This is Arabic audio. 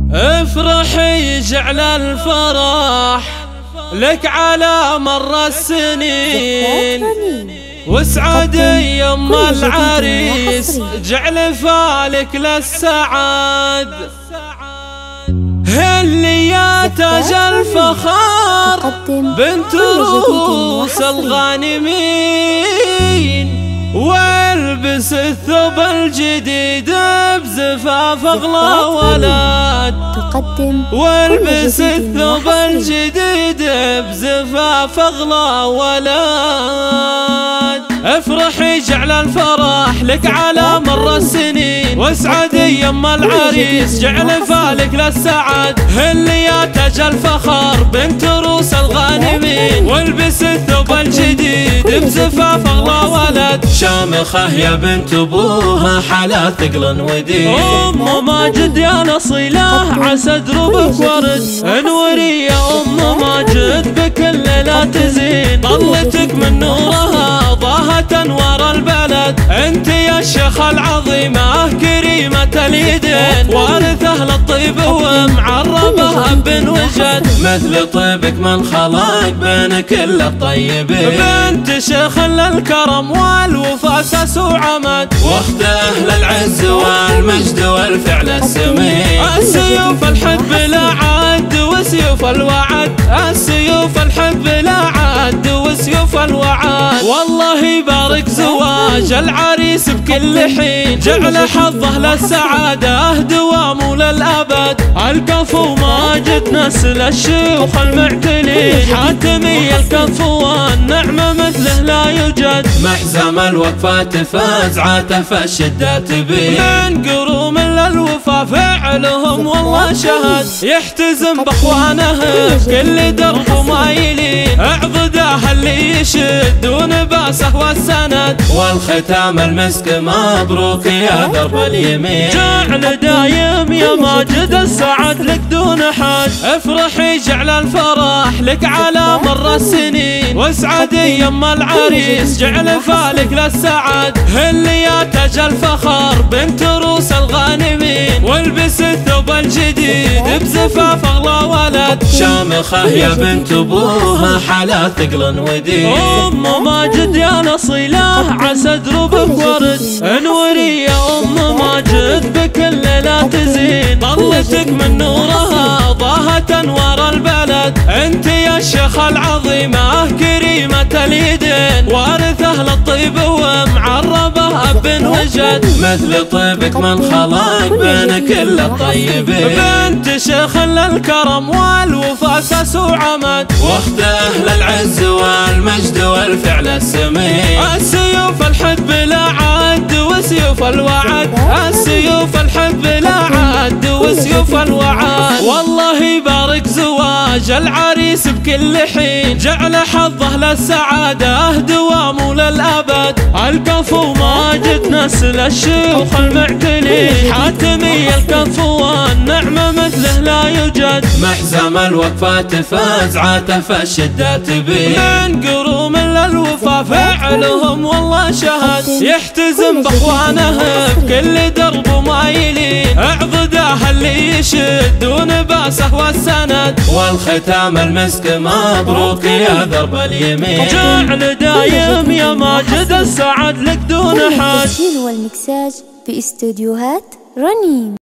افرحي جعل الفرح لك على مر السنين، واسعدي يم العريس جعل فالك للسعاد. اللي يا تاج الفخار بنت روس الغانمين، والبس الثوب الجديد بزفاف اغلى ولد، والبس الثوب الجديد بزفاف اغلى ولد. افرحي جعل الفرح لك على مر السنين، واسعدي يم العريس جعل فالك للسعاد. اللي يا تاج الفخر بنت روس الغانمين، والبس الثوب الجديد بزفاف اغلى ولد. شامخة يا بنت ابوها حلا ثقل ودين، ام ماجد يا نصيله عسى دروبك ورد. انوري يا ام ماجد بكل ليله تزين، طلتك من نورها ضاهت انوار البلد. انت يا الشيخ العظيمه كريمه اليدين، وارثه للطيب ومعربه بن وجد. مثل طيبك من خلق بين كل الطيبين، بنت شيخ للكرم والوفا اساس وعمد، واخت اهل العز والمجد والفعل السمين. السيوف الحب لا عد وسيوف الوعد، السيوف الحب لا عد وسيوف الوعد. والله يبارك زواج العريس بكل حين، جعل حظه للسعادة دوام للأبد. الكفو ماجد نسل الشيوخ المعتلين، حاتمي الكفو والنعمة مثله لا يوجد. محزم الوقفات فاز عاطف الشدات بيه، من قروم للوفا فعلهم والله شهد. يحتزم باخوانه بكل درب مايلين، اعضده اللي يشدون باسه والسند. والختام المسك مبروك يا درب اليمين، جعل دايم يا ماجد السعد لك دون حد. افرحي جعل الفرح لك على مر السنين، واسعدي يم العريس جعل فالك للسعاد. اللي يا تاج الفخر بنت روس الغانمين، والبس الثوب الجديد بزفاف اغلى ولد. شامخة يا بنت ابوها حلا ثقل ودين، ام ماجد يا نصيله عسى دروبك ورد. انوري يا ام ماجد بكل ليله تزين، طلتك من نورها ضاهت انوار البلد. انت يا الشيخ العظيمه كريمه اليدين، وارثه للطيب ومعربه بن وجد. مثل طيبك من خلق بين كل الطيبين، بنت شيخ للكرم والوفا اساس وعمد، واخت اهل العز والمجد والفعل السمين. السيوف الحب لا عد وسيوف الوعد، السيوف الحب لا عد وسيوف الوعد. والله يبارك زواج العريس بكل حين، جعل حظه للسعادة دوام للأبد. الكفو ماجد نسل الشيوخ المعتلين، حاتمي الكفو والنعمة مثله لا يوجد. محزم الوقفات فاز عاطف الشدات بيه، من قروم للوفا فعلهم والله شهد. يحتزم باخوانه بكل درب مايلين، اعضده اللي يشدون باسه والسند. والختام المسك مبروك يا درب اليمين، جعل دايم يا ماجد السعد لك دون حد. التسجيل والمكساج في استوديوهات رنيم.